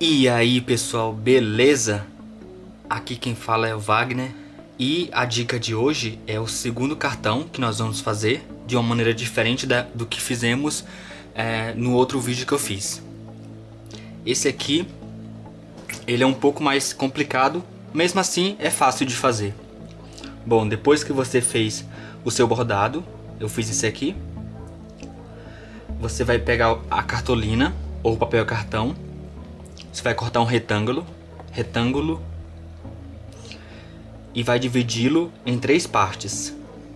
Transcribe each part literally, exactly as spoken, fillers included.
E aí pessoal, beleza? Aqui quem fala é o Wagner e a dica de hoje é o segundo cartão que nós vamos fazer de uma maneira diferente da, do que fizemos é, no outro vídeo que eu fiz. Esse aqui, ele é um pouco mais complicado, mesmo assim é fácil de fazer. Bom, depois que você fez o seu bordado, eu fiz esse aqui, você vai pegar a cartolina ou papel cartão. Você vai cortar um retângulo, retângulo e vai dividi-lo em três partes.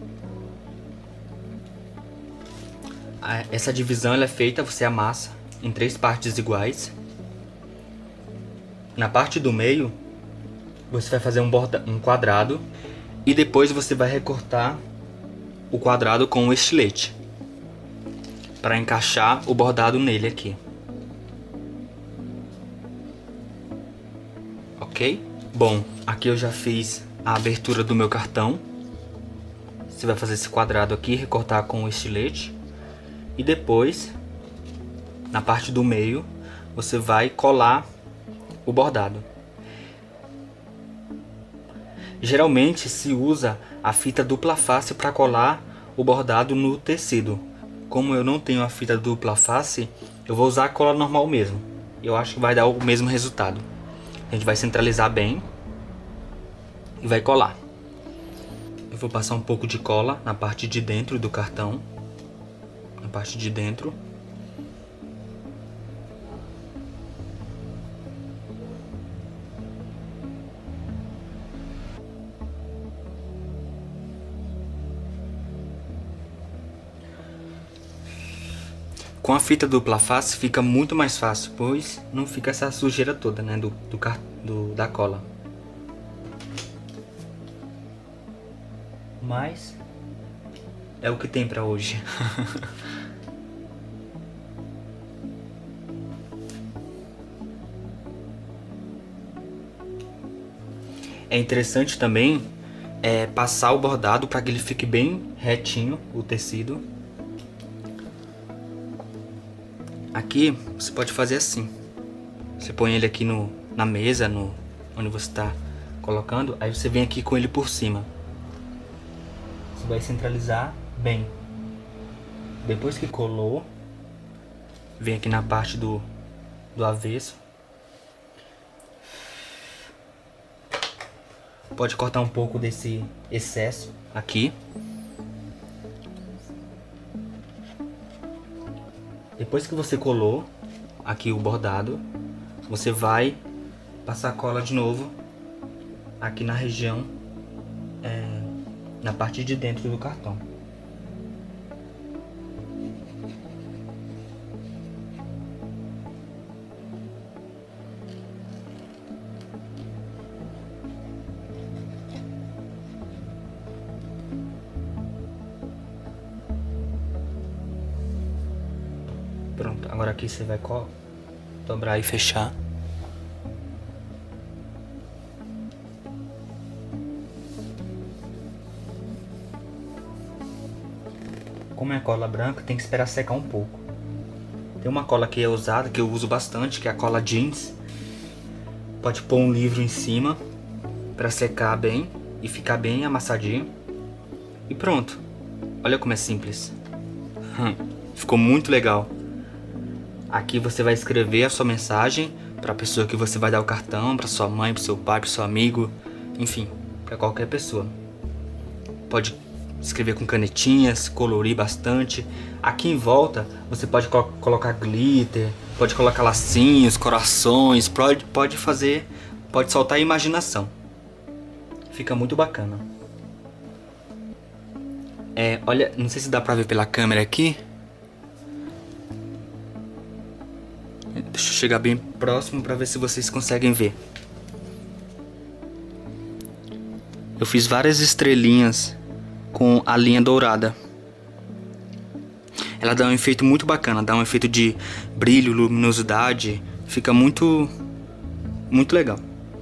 Essa divisão ela é feita, você amassa em três partes iguais. Na parte do meio, você vai fazer um, borda, um quadrado e depois você vai recortar o quadrado com um estilete para encaixar o bordado nele aqui. Ok? Bom, aqui eu já fiz a abertura do meu cartão. Você vai fazer esse quadrado aqui, recortar com o estilete. E depois, na parte do meio, você vai colar o bordado. Geralmente se usa a fita dupla face para colar o bordado no tecido. Como eu não tenho a fita dupla face, eu vou usar a cola normal mesmo. Eu acho que vai dar o mesmo resultado. A gente vai centralizar bem e vai colar. Eu vou passar um pouco de cola na parte de dentro do cartão. Na parte de dentro. Com a fita dupla face fica muito mais fácil, pois não fica essa sujeira toda, né, do, do, do, da cola. Mas é o que tem pra hoje. É interessante também é, passar o bordado para que ele fique bem retinho, o tecido. Aqui você pode fazer assim. Você põe ele aqui no, na mesa, no, onde você está colocando. Aí você vem aqui com ele por cima. Você vai centralizar bem. Depois que colou, vem aqui na parte do, do avesso. Pode cortar um pouco desse excesso aqui. Depois que você colou aqui o bordado, você vai passar cola de novo aqui na região, é, na parte de dentro do cartão. Pronto, agora aqui você vai dobrar e fechar. Como é cola branca, tem que esperar secar um pouco. Tem uma cola que é usada, que eu uso bastante, que é a cola jeans. Pode pôr um livro em cima para secar bem e ficar bem amassadinho. E pronto. Olha como é simples. Ficou muito legal. Aqui você vai escrever a sua mensagem para a pessoa que você vai dar o cartão, para sua mãe, para seu pai, para seu amigo, enfim, para qualquer pessoa. Pode escrever com canetinhas, colorir bastante. Aqui em volta você pode co colocar glitter, pode colocar lacinhos, corações, pode, pode fazer, pode soltar a imaginação. Fica muito bacana. É, olha, não sei se dá pra ver pela câmera aqui. Deixa eu chegar bem próximo para ver se vocês conseguem ver. Eu fiz várias estrelinhas com a linha dourada. Ela dá um efeito muito bacana, dá um efeito de brilho, luminosidade, fica muito, muito legal.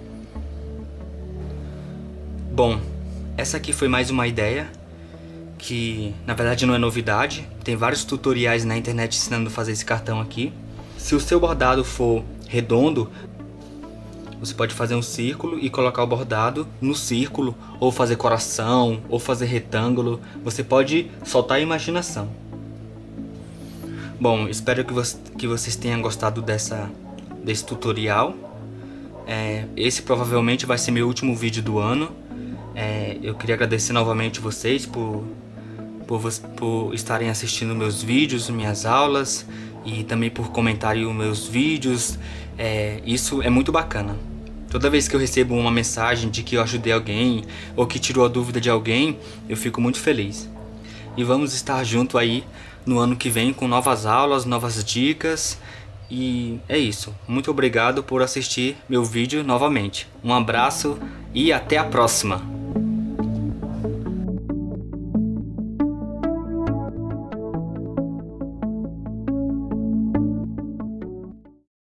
Bom, essa aqui foi mais uma ideia que na verdade não é novidade. Tem vários tutoriais na internet ensinando a fazer esse cartão aqui. Se o seu bordado for redondo, Você pode fazer um círculo e colocar o bordado no círculo, ou fazer coração, ou fazer retângulo. Você pode soltar a imaginação. Bom, espero que, você, que vocês tenham gostado dessa, desse tutorial. É, esse provavelmente vai ser meu último vídeo do ano. É, eu queria agradecer novamente vocês por, por, por estarem assistindo meus vídeos, minhas aulas, e também por comentarem os meus vídeos. É, isso é muito bacana. Toda vez que eu recebo uma mensagem de que eu ajudei alguém ou que tirou a dúvida de alguém, eu fico muito feliz. E vamos estar junto aí no ano que vem com novas aulas, novas dicas. E é isso. Muito obrigado por assistir meu vídeo novamente. Um abraço e até a próxima!